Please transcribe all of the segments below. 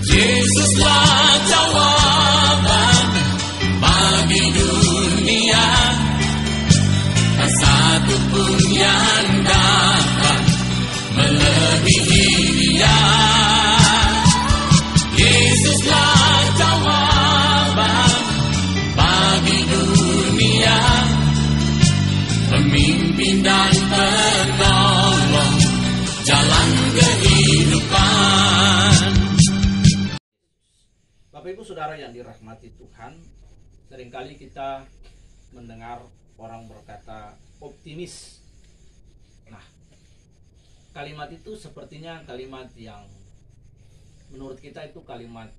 Yesuslah jawaban bagi dunia, tak satu pun yang dapat melebihi Dia. Yesuslah jawaban bagi dunia, pemimpin dan penolong jalan kehidupan. Bapak Ibu Saudara yang dirahmati Tuhan, seringkali kita mendengar orang berkata optimis. Nah, kalimat itu sepertinya kalimat yang menurut kita itu kalimat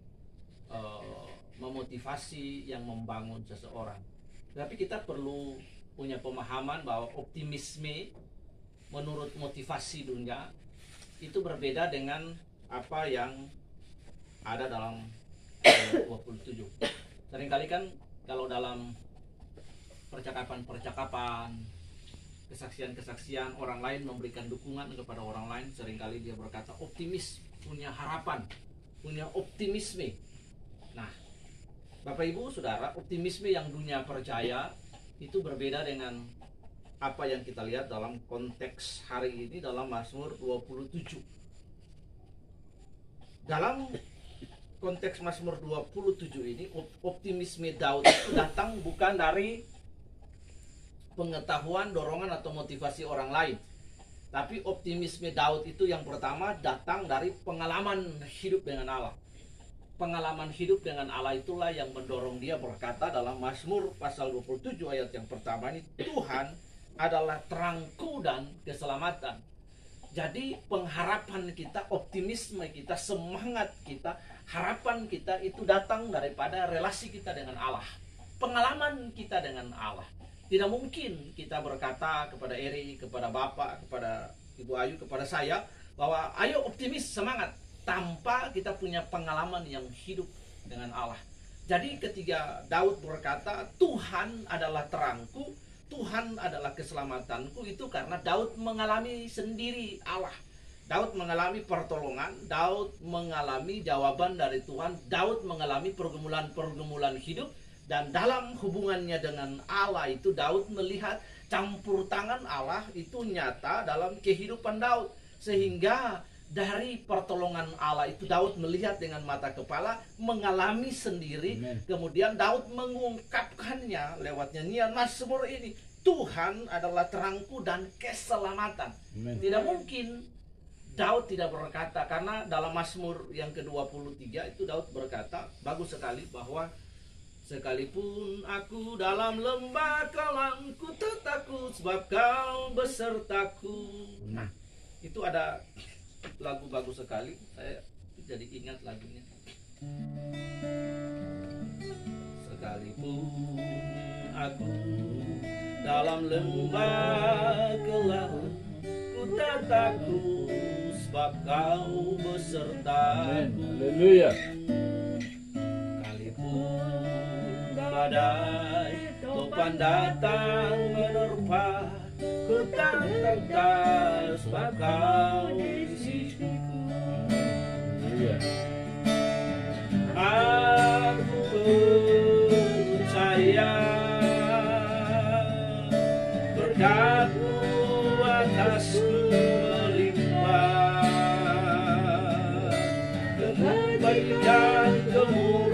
memotivasi, yang membangun seseorang. Tapi kita perlu punya pemahaman bahwa optimisme menurut motivasi dunia itu berbeda dengan apa yang ada dalam 27. Seringkali kan kalau dalam percakapan-percakapan, kesaksian-kesaksian orang lain memberikan dukungan kepada orang lain, seringkali dia berkata optimis, punya harapan, punya optimisme. Nah, Bapak Ibu Saudara, optimisme yang dunia percaya itu berbeda dengan apa yang kita lihat dalam konteks hari ini dalam Mazmur 27. Dalam konteks Mazmur 27 ini, optimisme Daud itu datang bukan dari pengetahuan, dorongan atau motivasi orang lain. Tapi optimisme Daud itu yang pertama datang dari pengalaman hidup dengan Allah. Pengalaman hidup dengan Allah itulah yang mendorong dia berkata dalam Mazmur pasal 27 ayat yang pertama ini, Tuhan adalah terangku dan keselamatan. Jadi pengharapan kita, optimisme kita, semangat kita, harapan kita itu datang daripada relasi kita dengan Allah, pengalaman kita dengan Allah. Tidak mungkin kita berkata kepada Eri, kepada Bapak, kepada Ibu Ayu, kepada saya bahwa ayo optimis, semangat, tanpa kita punya pengalaman yang hidup dengan Allah. Jadi ketika Daud berkata Tuhan adalah terangku, Tuhan adalah keselamatanku, itu karena Daud mengalami sendiri Allah. Daud mengalami pertolongan, Daud mengalami jawaban dari Tuhan, Daud mengalami pergumulan-pergumulan hidup, dan dalam hubungannya dengan Allah itu Daud melihat campur tangan Allah itu nyata dalam kehidupan Daud. Sehingga dari pertolongan Allah itu Daud melihat dengan mata kepala, mengalami sendiri. Amen. Kemudian Daud mengungkapkannya lewat nyanyian Mazmur ini, Tuhan adalah terangku dan keselamatan. Amen. Tidak mungkin Daud tidak berkata, karena dalam Mazmur yang ke-23 itu Daud berkata, bagus sekali, bahwa sekalipun aku dalam lembah kelam, ku tak takut sebab Kau besertaku. Nah, itu ada lagu bagus sekali, saya jadi ingat lagunya. Sekalipun aku dalam lembah kelam, ku tak takut sebab Kau besertaku. Haleluya. Sekalipun badai topan datang menerpa, ku tak takut sebab Kau di sisiku. Aku percaya berkat-Mu atasku melimpah, kebaikan-Mu